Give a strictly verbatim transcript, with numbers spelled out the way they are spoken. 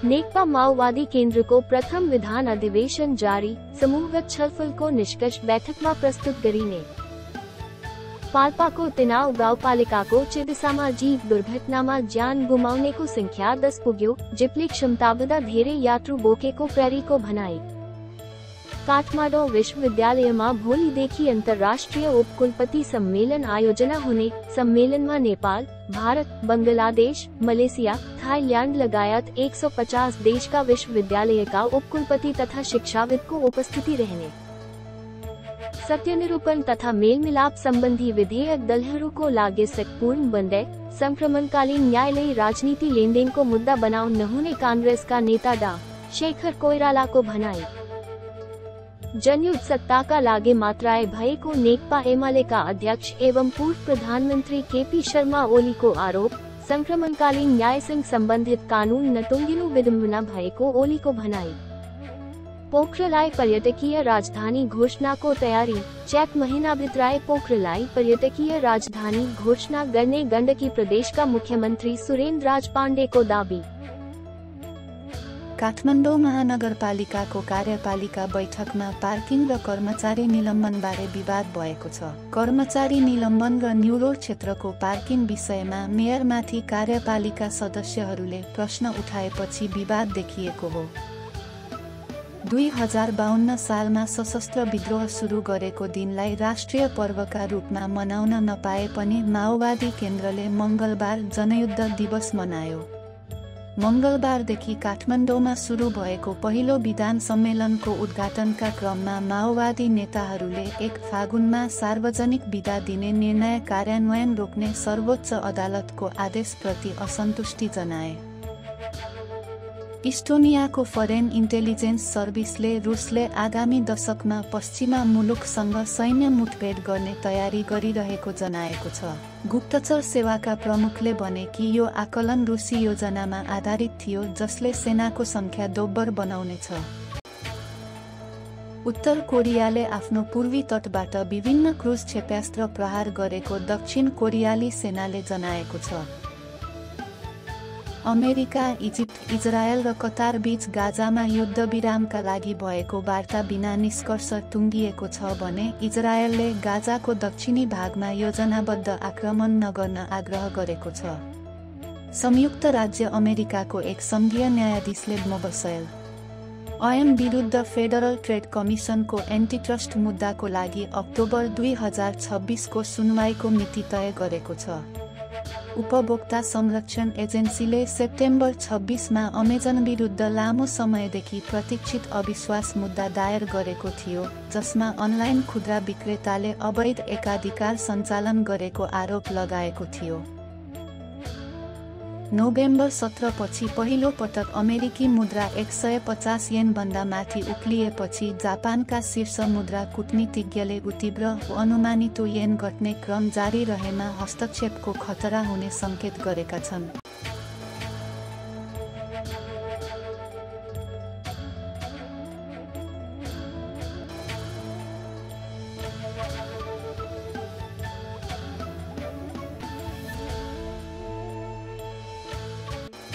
नेकपा माओवादी केंद्र को प्रथम विधान अधिवेशन जारी, समूहगत छलफल को निष्कर्ष बैठक में प्रस्तुत करीने पाल्पाको तिनाव गाउँपालिकाको चिदिसामा जीव दुर्घटनामा ज्यान गुमाउनेको संख्या दस पुग्यो, जिप्ली क्षमताभन्दा धेरै यात्रु बोकेको प्रहरीको भनाई। काठमाडौँ विश्वविद्यालयमा भोलिदेखि अन्तर्राष्ट्रिय उपकुलपति सम्मेलन आयोजना हुने, सम्मेलनमा नेपाल, भारत, बंगलादेश, मलेसिया, थाईल्याण्ड लगायत एक सौ पचास देशका विश्वविद्यालयका उपकुलपति तथा शिक्षाविदको उपस्थिति रहने। सत्यनिरूपण तथा मेलमिलाप सम्बन्धी विधेयक दलहरूको लागि सकपूर्ण बन्दै संक्रमणकालीन न्यायालयी राजनीति लेनदेनको मुद्दा बनाउन नहुने कांग्रेसका नेता डा शेखर कोइरालाको भनाई। जनयुद्ध सत्ताका लागि मात्राए भएको नेकपा एमालेका अध्यक्ष एवं पूर्व प्रधानमन्त्री केपी शर्मा ओलीको आरोप, संक्रमणकालीन न्यायसँग सम्बन्धित कानून नतुङ्गिनु विडम्बना भएको ओलीको भनाई। पोखरालाई पर्यटकीय राजधानी घोषणाको तयारी, चैत महीनाभित्रै पोखरालाई पर्यटकीय राजधानी घोषणा गर्ने गण्डकी प्रदेशका मुख्यमन्त्री सुरेन्द्रराज पाण्डेको दाबी। काठमाडौँ महानगरपालिकाको कार्यपालिका बैठकमा पार्किङ र कर्मचारी निलम्बनबारे विवाद भएको छ। कर्मचारी निलम्बन र न्युरोड क्षेत्रको पार्किङ विषयमा मेयरमाथि कार्यपालिका सदस्यहरूले प्रश्न उठाएपछि विवाद देखिएको हो। दुई हजार बाहन्न सालमा सशस्त्र विद्रोह सुरु गरेको दिनलाई राष्ट्रिय पर्वका रूपमा मनाउन नपाए पनि माओवादी केन्द्रले मङ्गलबार जनयुद्ध दिवस मनायो। मङ्गलबारदेखि काठमाडौँमा सुरु भएको पहिलो विधान सम्मेलनको उद्घाटनका क्रममा माओवादी नेताहरूले एक फागुनमा सार्वजनिक बिदा दिने निर्णय कार्यान्वयन रोक्ने सर्वोच्च अदालतको आदेशप्रति असन्तुष्टि जनाए। इस्टोनियाको फरेन इन्टेलिजेन्स सर्भिसले रुसले आगामी दशकमा पश्चिमा मुलुकसँग सैन्य मुठभेड गर्ने तयारी गरिरहेको जनाएको छ। गुप्तचर सेवाका प्रमुखले भने कि यो आकलन रुसी योजनामा आधारित थियो, जसले सेनाको संख्या दोब्बर बनाउनेछ। उत्तर कोरियाले आफ्नो पूर्वी तटबाट विभिन्न क्रुज क्षेप्यास्त्र प्रहार गरेको दक्षिण कोरियाली सेनाले जनाएको छ। अमेरिका, इजिप्ट, इजरायल र कतार बीच गाजामा युद्धविरामका लागि भएको वार्ता बिना निष्कर्ष टुङ्गिएको छ भने इजरायलले गाजाको दक्षिणी भागमा योजनाबद्ध आक्रमण नगर्न आग्रह गरेको छ। संयुक्त राज्य अमेरिकाको एक संघीय न्यायाधीशले मोबसेल ऐन विरुद्ध फेडरल ट्रेड कमिसनको एन्टिट्रस्ट मुद्दाको लागि अक्टोबर दुई हजार छब्बिसको सुनवाईको मिति तय गरेको छ। उपभोक्ता संरक्षण एजेन्सीले सेप्टेम्बर छब्बिसमा अमेजन विरुद्ध लामो समयदेखि प्रतीक्षित अविश्वास मुद्दा दायर गरेको थियो, जसमा अनलाइन खुद्रा विक्रेताले अवैध एकाधिकार सञ्चालन गरेको आरोप लगाएको थियो। नोभेम्बर सत्र पछि पहिलो पटक अमेरिकी मुद्रा एक सय पचास येन भन्दा माथि उक्लिएपछि जापानका शीर्ष मुद्रा कूटनीतिज्ञले उतीव्र अनुमानित येन घट्ने क्रम जारी रहेमा हस्तक्षेपको खतरा हुने सङ्केत गरेका छन्।